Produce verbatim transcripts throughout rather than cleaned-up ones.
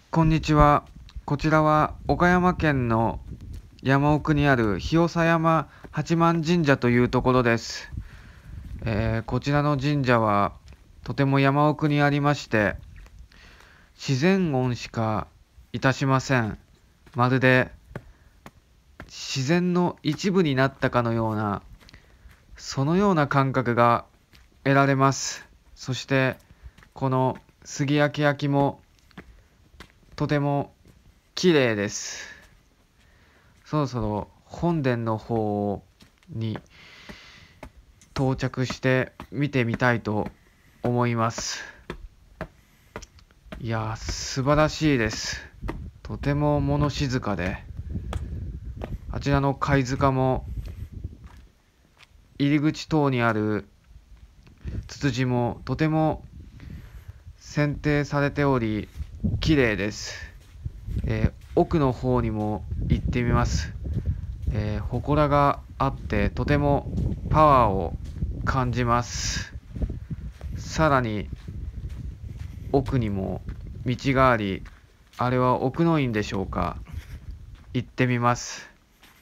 こんにちは。こちらは岡山県の山奥にある日和佐山八幡神社というところです。えーこちらの神社はとても山奥にありまして、自然音しかいたしません。まるで自然の一部になったかのような、そのような感覚が得られます。そしてこの杉焼き焼きもとても綺麗です。そろそろ本殿の方に到着して見てみたいと思います。いやー、素晴らしいです。とても物静かで、あちらの貝塚も入り口等にあるツツジもとても剪定されており綺麗です。えー奥の方にも行ってみます。えー、祠があってとてもパワーを感じます。さらに奥にも道があり、あれは奥の院でしょうか。行ってみます。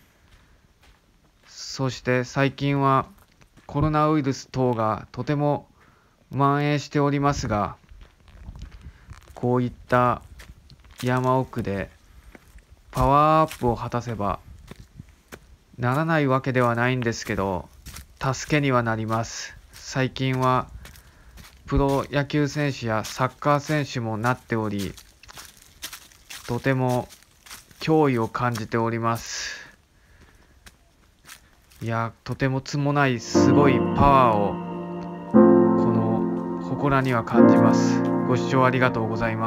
そして最近はコロナウイルス等がとても蔓延しておりますが、こういった山奥でパワーアップを果たせばならないわけではないんですけど、助けにはなります。最近はプロ野球選手やサッカー選手もなっており、とても脅威を感じております。いや、とてもつもないすごいパワーをこの祠には感じます。ご視聴ありがとうございます。